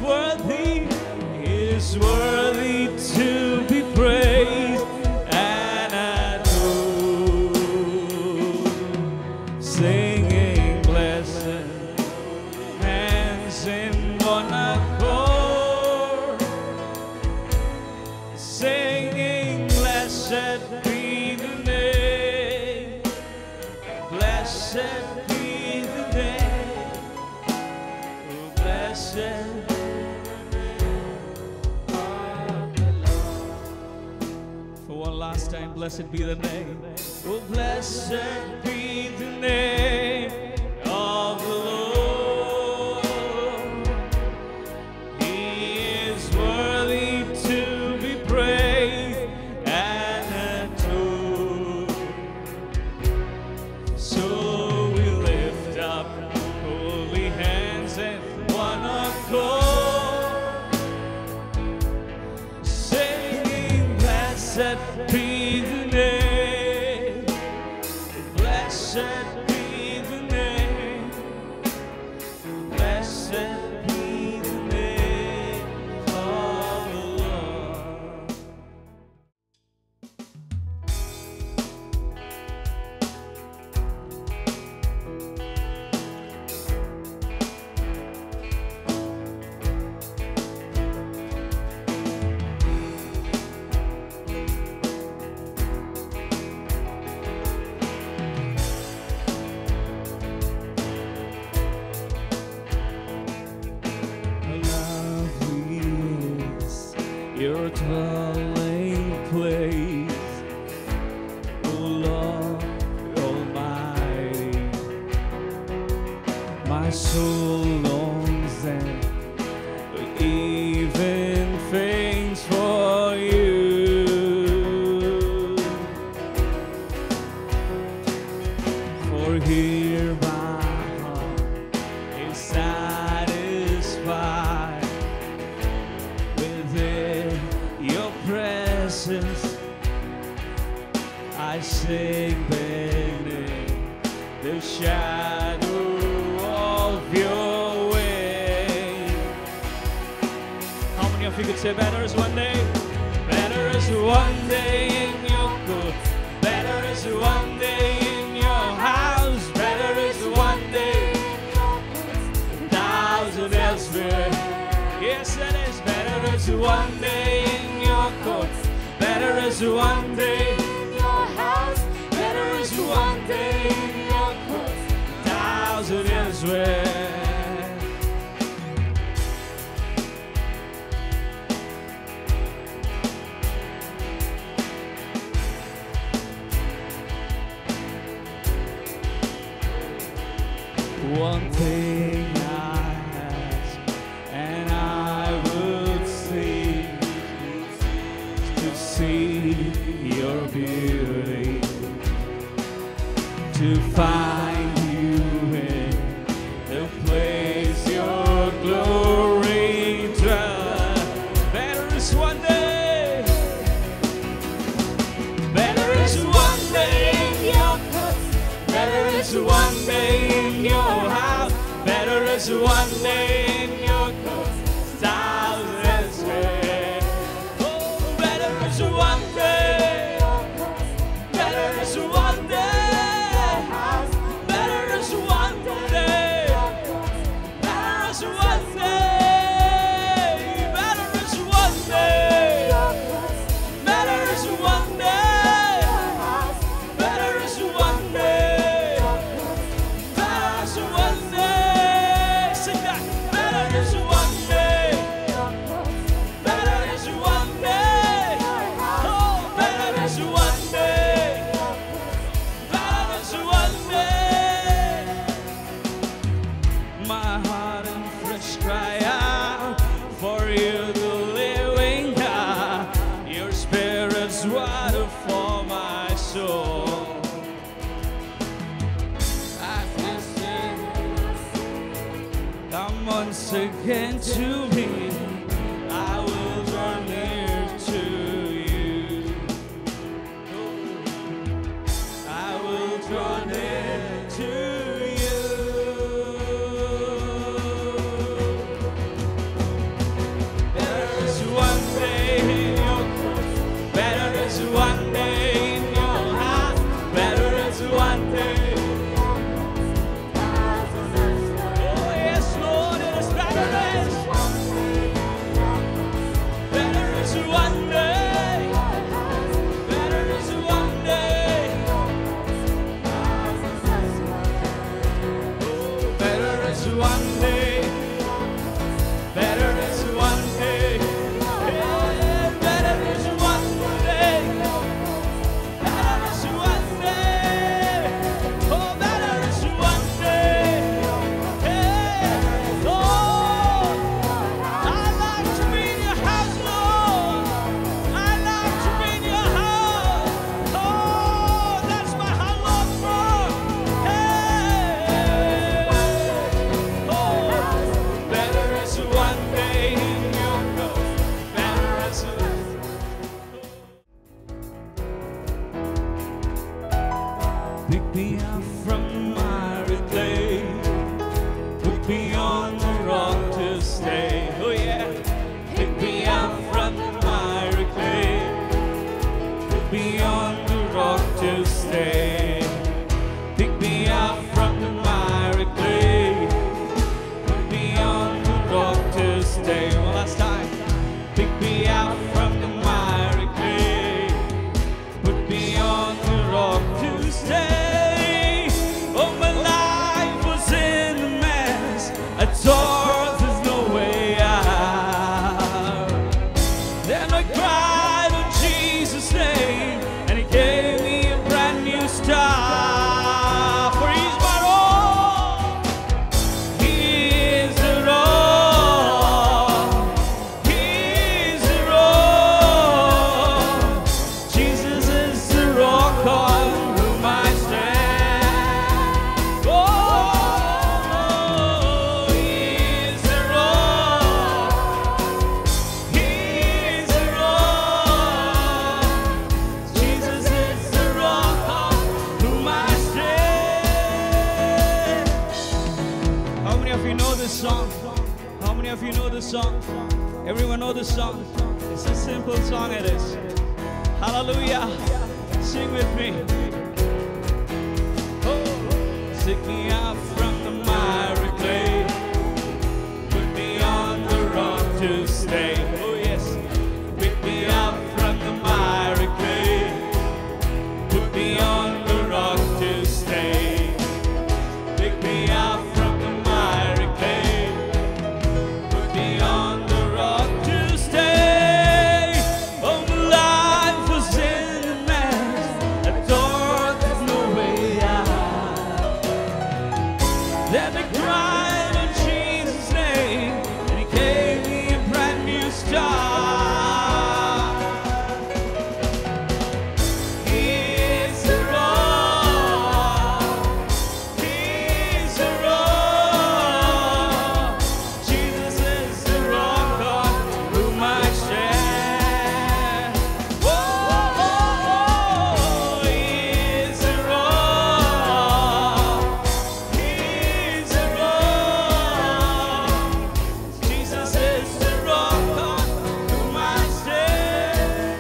is worthy to be praised and adored. Singing blessed, hands in one accord. Singing blessed be the name, blessed be the name, oh, blessed. Last time, blessed be the name. Oh, blessed be the name of the Lord. He is worthy to be praised and adored. So we lift up holy hands and one accord, singing blessed be the name, blessed be the name, blessed be the name of the Lord. Your dwelling place, O Lord Almighty. My soul longs and even faints for you. For here my heart is satisfied within your presence. I sing beneath the shadow of your wing. How many of you could say better is one day? Better is one day in your court. Better is one day in your house. Better is one day in your court, 1,000 elsewhere. Yes, it is. Better is one day in your courts. Better is one day in your house. Better is one day in your courts, 1,000 elsewhere. One thing I ask, and I would seek to see your beauty, to find you in the place your glory dwells. Better is one day, better is one day in your courts, better is one day in your house, better is one day in your courts, 1,000 elsewhere. Oh, better is one day, better is one day, better is one day, better is one day, better is one day, better is one day, better is one day, better is one day. Sing that. Better is one day, better is one day, oh, better is one day, better is one day. My heart and flesh cry out for you, the living God. Your spirit's water for my soul. I've listened, come once again to me. I will draw near to you. I will draw near to you. stay. One last time. Pick me out from the miry clay. Put me on the rock to stay. Oh, my life was in a mess. I thought there's no way out. Then I cried on Jesus' name, and He gave me a brand new start. For He's my all. He is the rock. He is the rock. Jesus is the rock on whom I stand. Oh, He is the rock. He is the rock. Jesus is the rock on whom I stand. How many of you know this song? How many of you know this song? Everyone know this song? It's a simple song, it is. Hallelujah. Sing with me. Oh, take me out from the miry clay. Put me on the rock to stay. Oh yes. Pick me out from the miry clay. Put me on the rock to stay. Pick me out from the miry clay. Put me on the rock to stay. Oh, my life was in a mess. I thought there's no way out. Then I cried on Jesus' name, and He gave me a brand new start. He is the rock. He is the rock. Jesus is the rock on whom I stand. Oh, He is the rock. He is the rock. Jesus is the rock on whom I stand.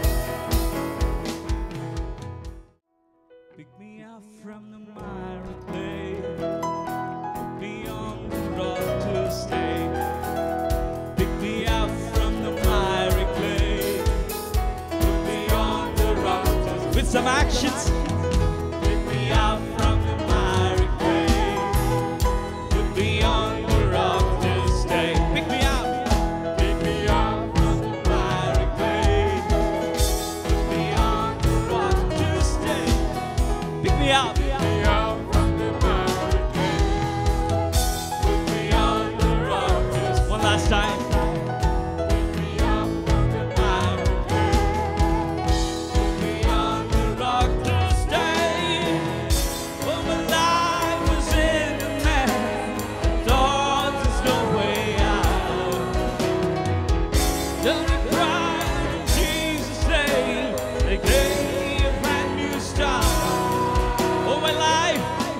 Pick me out from the miry clay. Put me on the rock to stay. Pick me out from the miry clay. Put me on the rock to stay. With some actions. Pick me out from the miry clay. Put me on the rock to stay. Pick me out. Pick me out from the miry clay. Put me on the rock to stay. Pick me out. Pick me out from the miry clay. Put me on the rock to stay. One last time. Pick me out from the miry clay. Put me on the rock to stay. Oh, my life was in a mess. Thought there's no way out. Then I cried in Jesus' name. They gave me a brand new start. Oh, my life.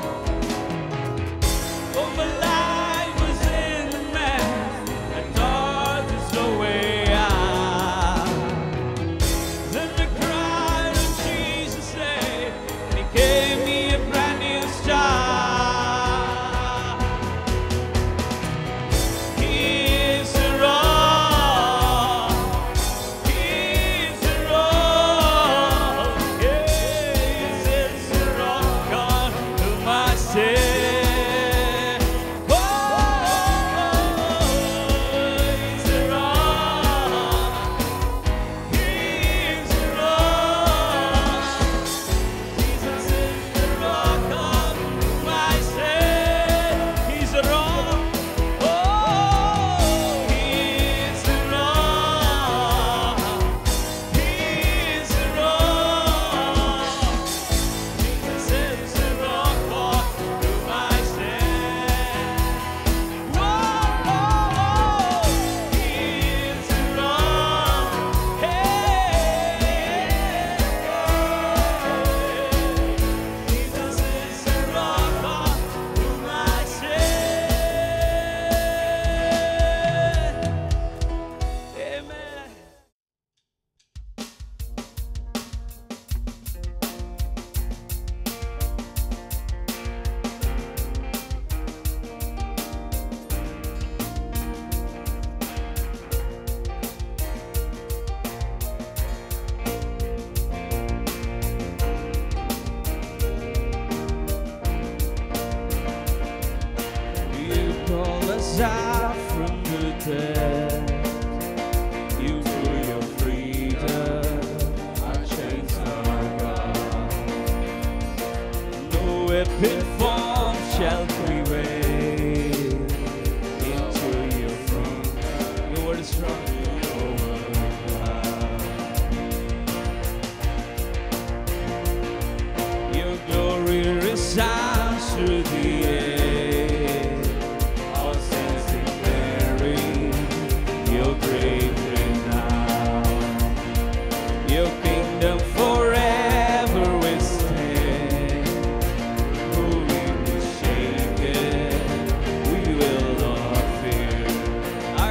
Oh, my life was in a mess. I thought there's no way out. Then I cried in Jesus' name, and He gave me a brand new start. He is the rock. rose up from the dead. You through your freedom, our chains are gone. No weapon formed shall prevail. Into your freedom, your word is strong. Your glory resounds through the air. All saints declaring your great renown. Your kingdom forever will stand. Who will be shaken? We will not fear. Our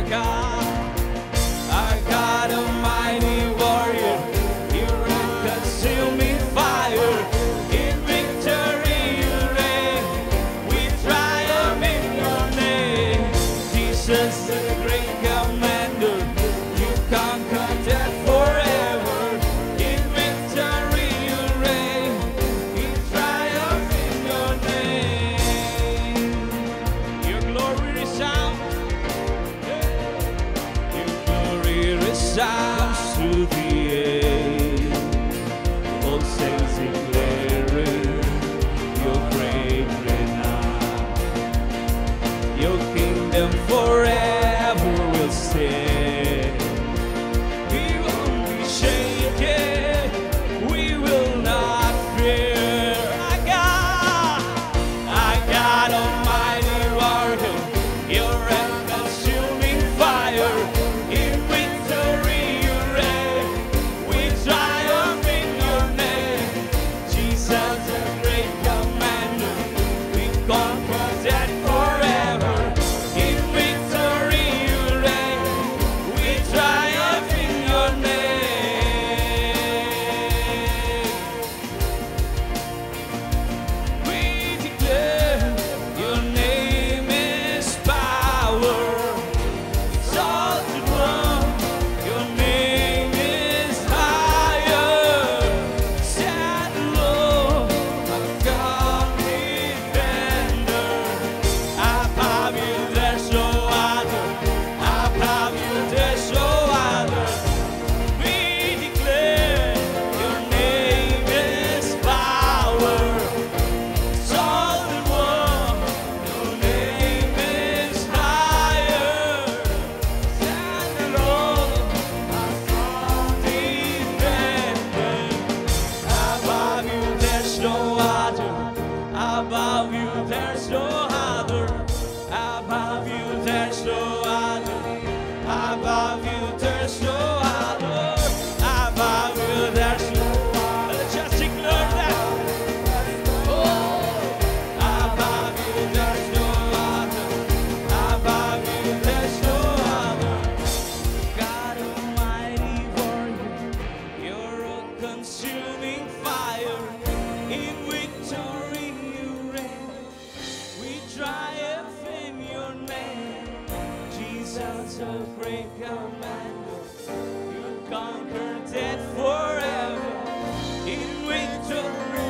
God, Almighty warrior, you're a consuming fire. In victory you reign. We triumph in your name. Jesus, the great commander, you conquer death forever. In victory you reign. We triumph in your name. Your glory resounds. Your glory resounds through the air. All saints declaring your great renown. Your kingdom forever will stand. We won't be shaken. We will not fear. Our God, Almighty warrior, you're a consuming fire. In victory you reign. We triumph in your name. Jesus, the great commander, we conquer death forever. In victory you reign. We triumph in your name. We declare your name is power. Exalted one, your name is higher. Stand low, our God defender. Above you there's no other. Above you there's no other. We declare your name is power. Exalted one, your name is higher. Stand low, our strong defender. Above you there's no other. Above you there's no other. Above you there's no other. Above you there's no other. Above you there's no other. Let's just declare that. Oh, above you there's no other. Above you there's no other. God Almighty warrior, you're a consuming fire. In victory you reign. We triumph in your name. Jesus, a great commander, you conquer death forever. In victory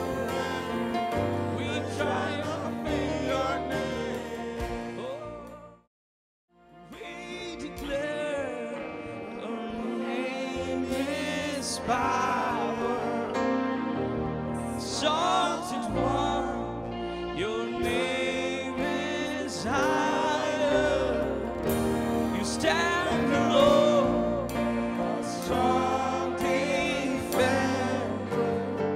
we triumph in your name. Oh, we declare your name is power. Exalted one, your name is higher. You stand alone, a strong defender.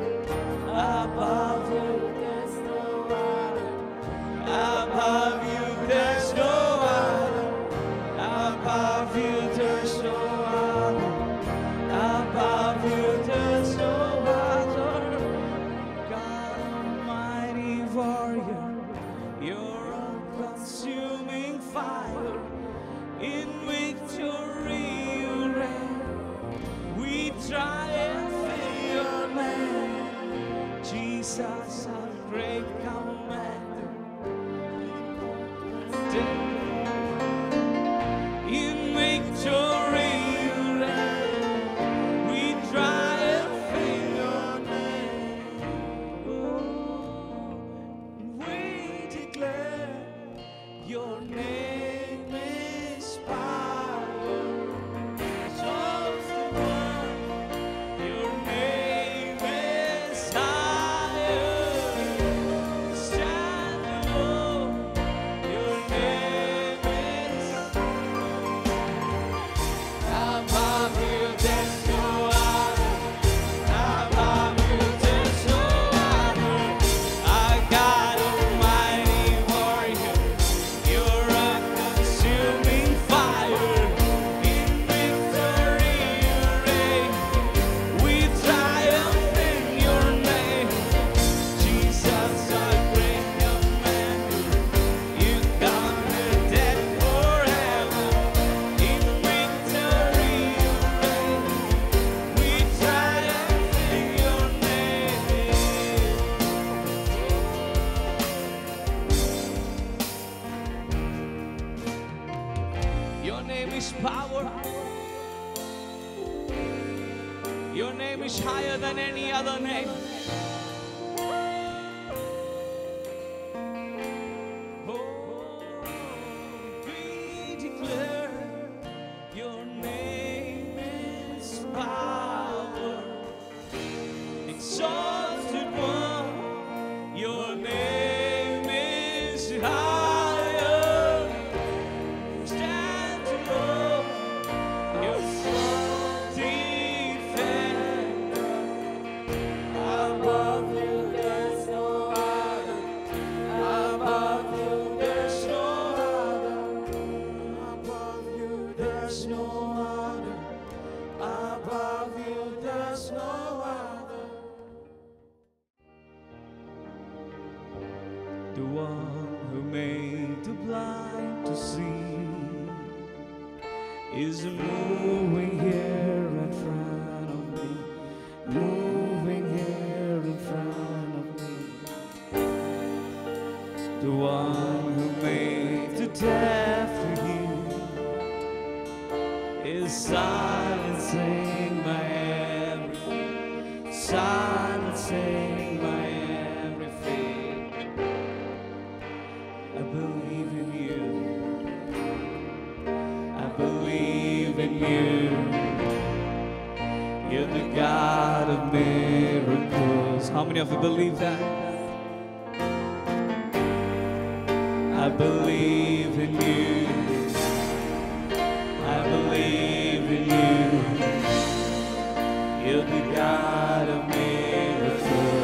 Above you there's no other. Above you there's no other. Above you there's no other. Above you there's no other. God Almighty warrior, you're a consuming fire. In victory you reign. We triumph in your name. Jesus, our great commander. In victory you reign. We triumph in your name. Oh, we declare your name. Your name is higher than any other name. Oh, we declare your name is power. Exalted one, your name is higher. Stand alone, your strong defender. Above you there's no other. Above you there's no other. Above you there's no other. Above you there's no other. The one who made the blind to see is moving here in front of me, moving here in front of me. The one who made the deaf to hear is silencing my every, silencing my everything. I believe in you. I believe in you. You're the God of miracles. How many of you believe that? I believe in you. I believe in you. You're the God of miracles.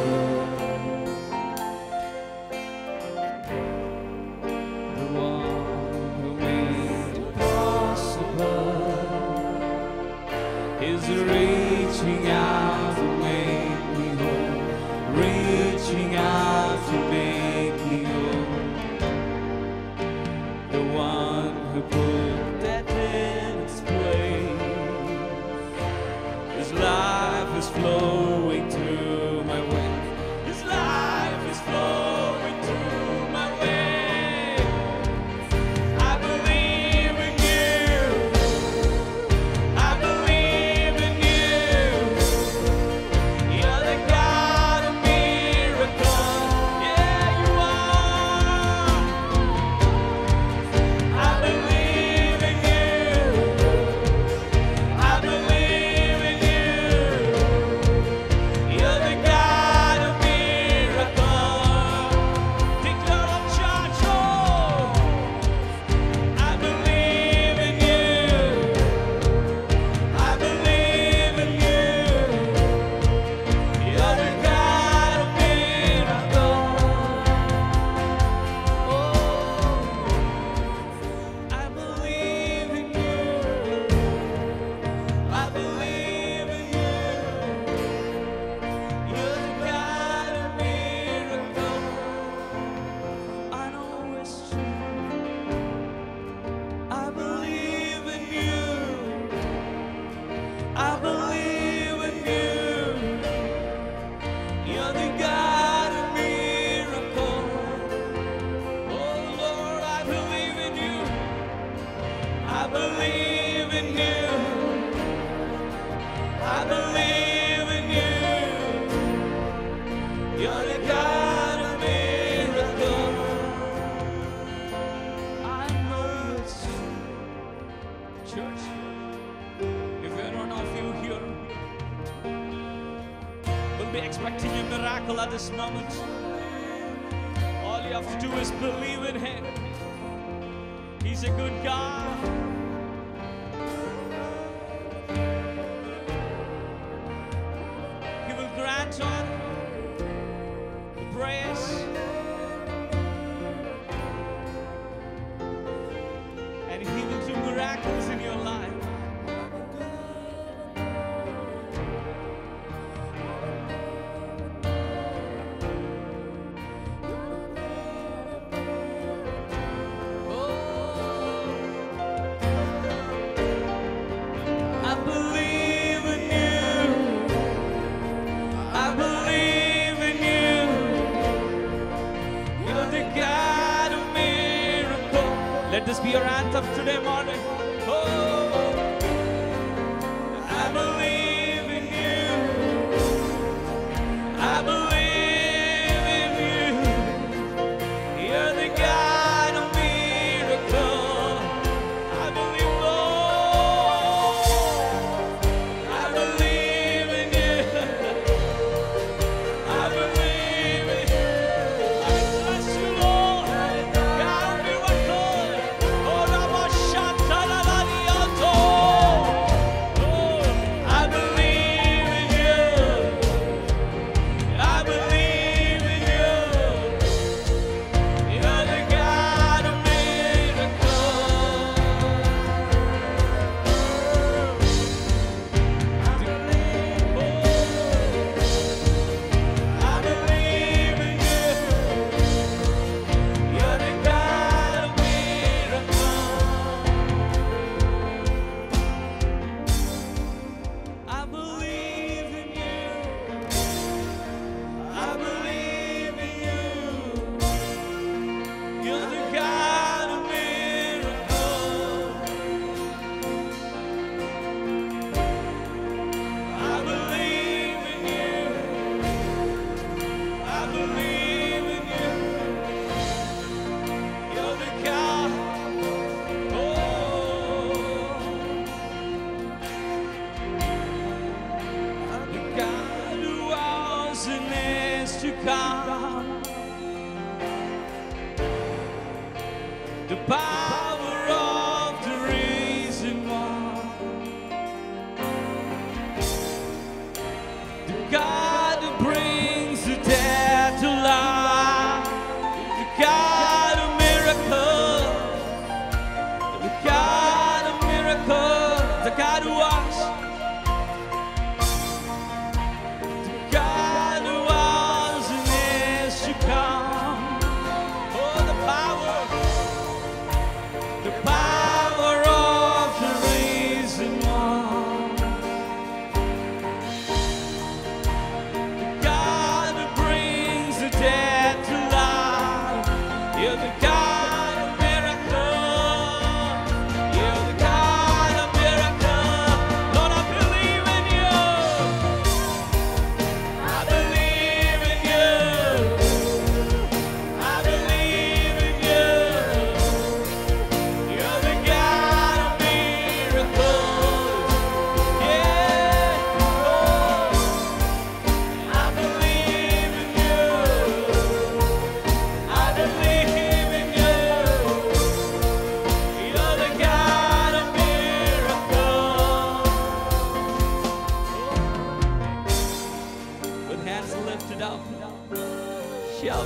The one who made it possible is reaching out to make me whole, reaching out to make me whole. The one who put that in its place. His life is flowing through my way. His life is flowing through my way. I believe in you. I believe in you. You're the God of miracles. Yeah, you are. I believe in you. I believe in you. You're the God of miracles. Declare on church, oh, I believe in you. I believe in you. You're the God of miracles. Oh, I believe in you. I believe in you. You're the God of miracles. I know it's true. I believe in you. I believe in you. You're the God of miracles. Oh Lord, I believe in you. I believe in you. I believe in you. You're the God of miracles. I know it's true. Church, if you're not few here, we'll be expecting a miracle at this moment. All you have to do is believe in Him. He's a good God. He will grant on the prayers, and He will do miracles in your life. I believe in you. I believe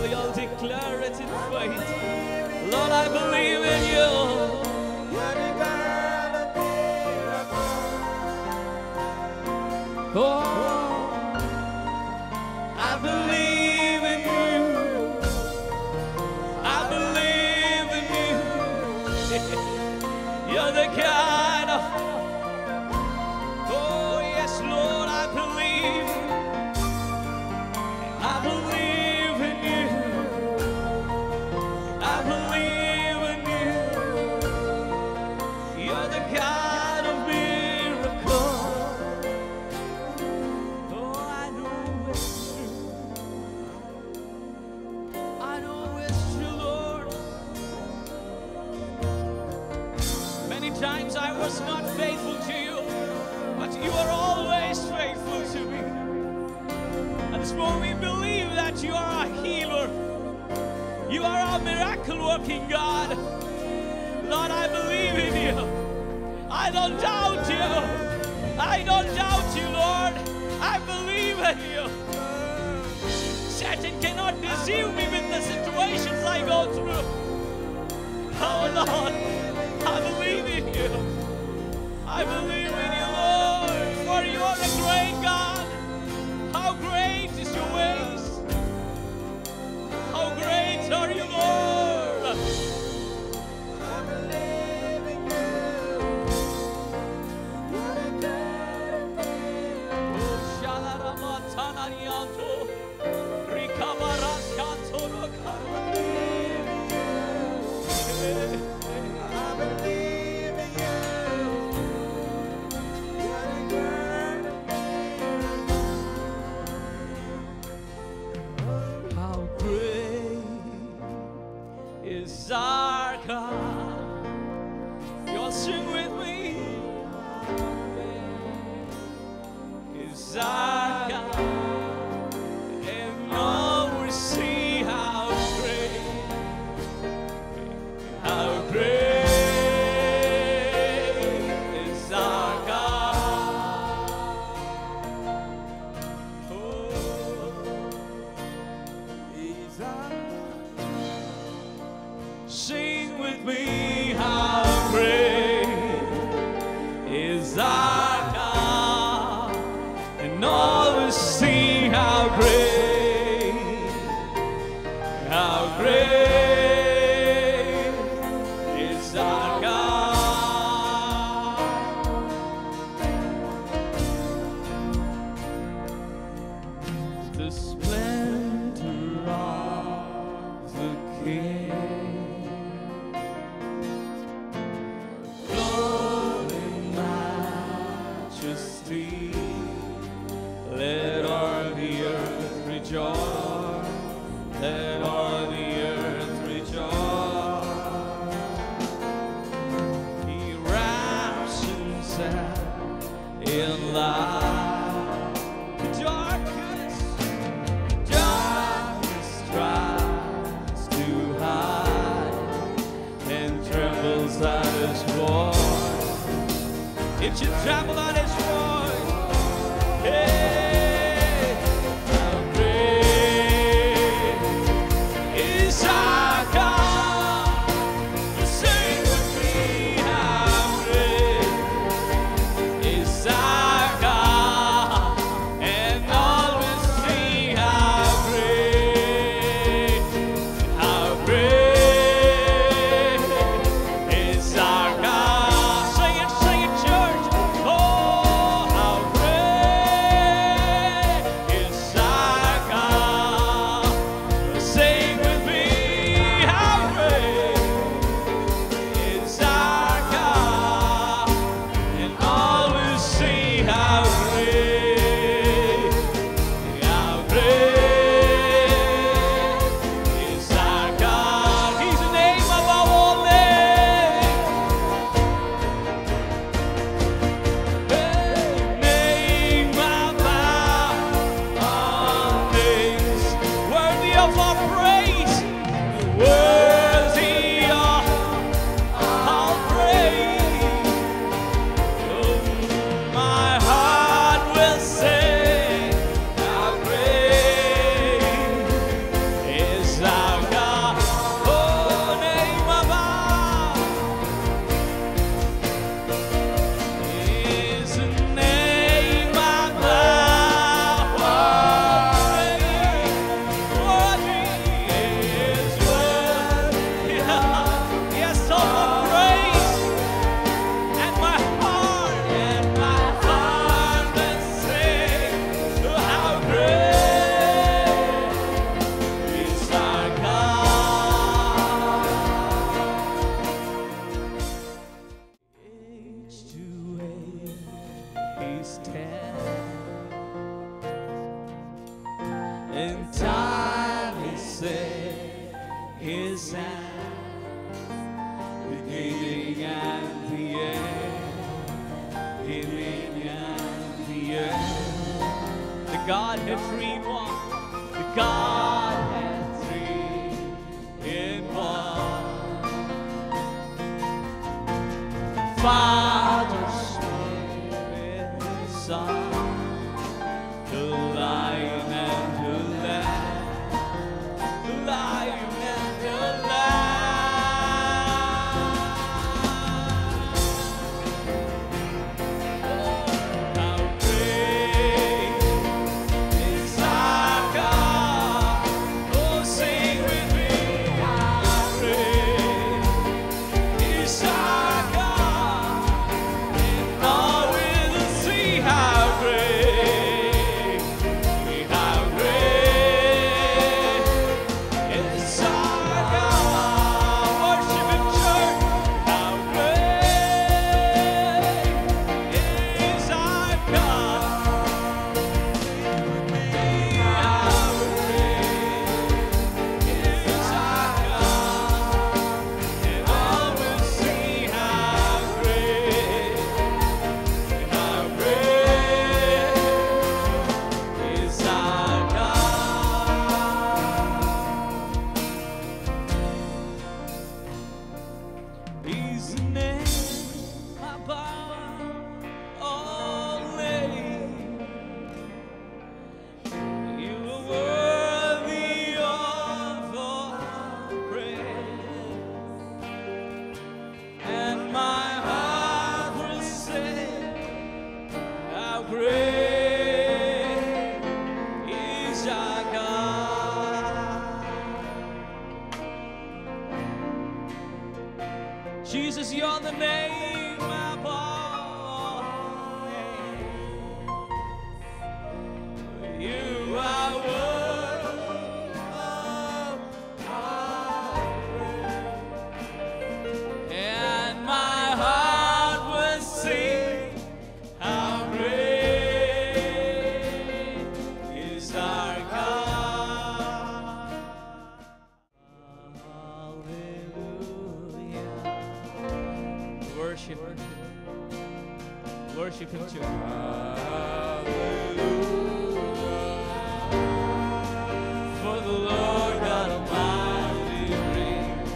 you'll declare it in faith. Lord, I believe in you. Oh, I believe in you. I believe in you. You're the kind of. Oh, yes, Lord, I believe. I believe in you. I believe in you. You're the God of miracles. Oh, I know it's true. I know it's true, Lord. Many times I was not faithful to you, but you are always faithful to me. And this morning we believe that you are a healer. You are a miracle-working God. Lord, I believe in you. I don't doubt you. I don't doubt you, Lord. I believe in you. Satan cannot deceive me with the situations I go through. Oh, Lord, I believe in you. I believe in you, Lord, for you are a great God. How great is your ways? How great are you, Lord? I believe in you. Oh, Shalaramatanianto, Rikabaraskanto, I believe in you. How great is our God? You'll sing with me. Is our God, and all we see how great is our God. Oh, is our. Sing with me, how great is our God, and all will see how great is our God. The splendor of the King, glory, majesty, let all the earth rejoice, let all the earth rejoice. He wraps himself in light. Darkness tries to hide and trembles at his voice. It should tremble at his voice. Hey, how great is our God? Sing with me, how great is our God, and all will see how great is our God. Sing it, church. Oh, how great stand. And time is set His hand, beginning and the end, beginning and the end. The Godhead three in one, the Godhead three in one. Father, Spirit, Son, the Lion and the Lamb, the Lion and the Lamb. How great is our God! Oh, sing with me. How great is our God! And all will see how great. Jesus, you're the name above all names. You are worthy of our praise. And my heart will sing, how great is our God. Worship Him too. For the Lord God Almighty reigns.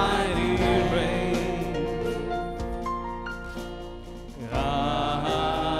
Hallelujah.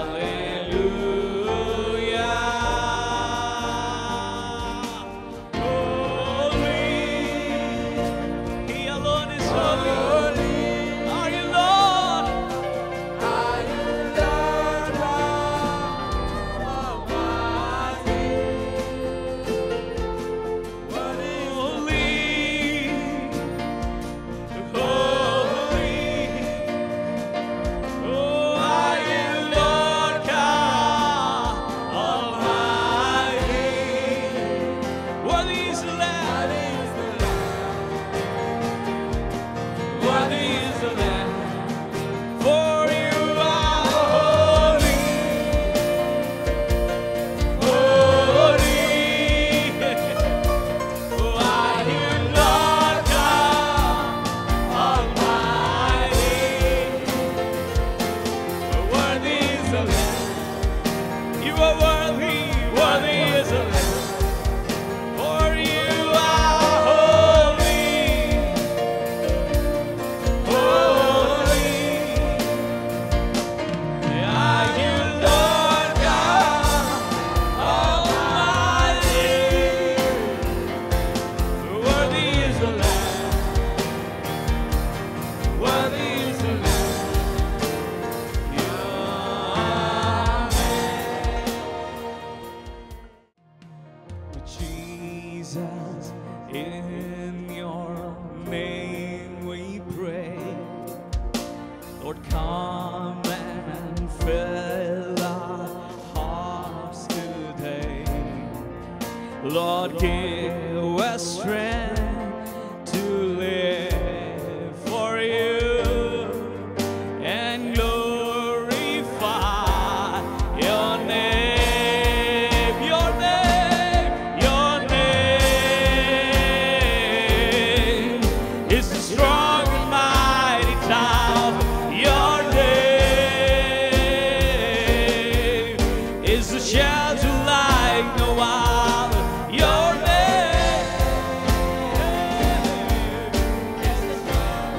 Lord, come and fill our hearts today. Lord, give us strength to live for you and glorify your name, your name, your name is the strong and mighty tower. Your name is the shelter like no other. Your name is the strong,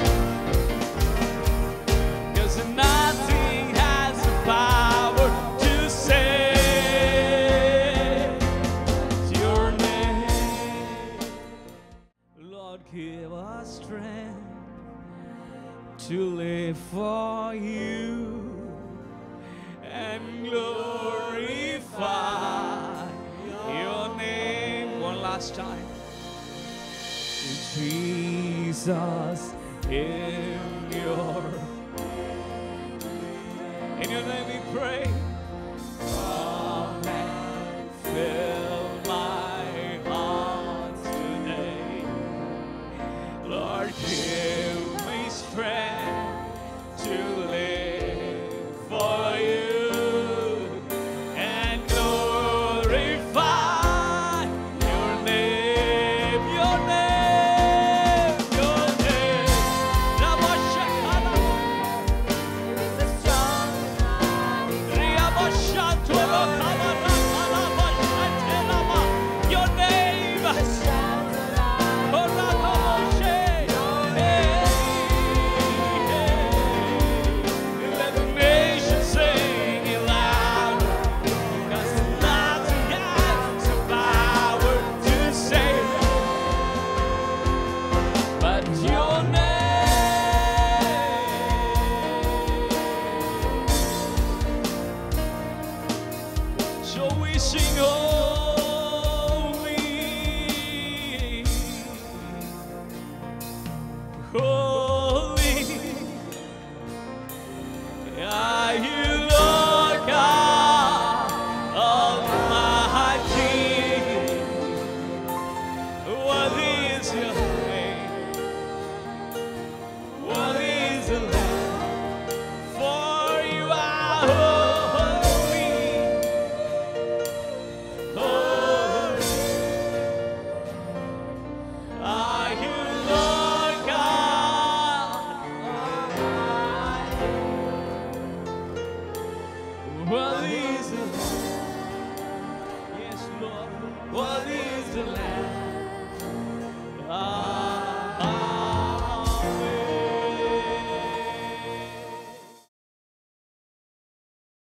'cause nothing has the power to save your name. Lord, give us strength to live for you and glorify your name. One last time. Jesus, in your name we pray. Come and fill my heart today. Lord, give me strength to live for you and glorify your name, your name, your name. Rabashakala. The strong Riabashatoro Kabarakalavashatelama. Your name. Korakaboshe. Let the nation sing it loud, 'cause nothing has the power to save but your name. So we sing holy, holy are you, Lord God Almighty. What is your name? What is the Lamb? For you are holy, holy are you, Lord God Almighty. What is the Lamb? Yes, Lord. What is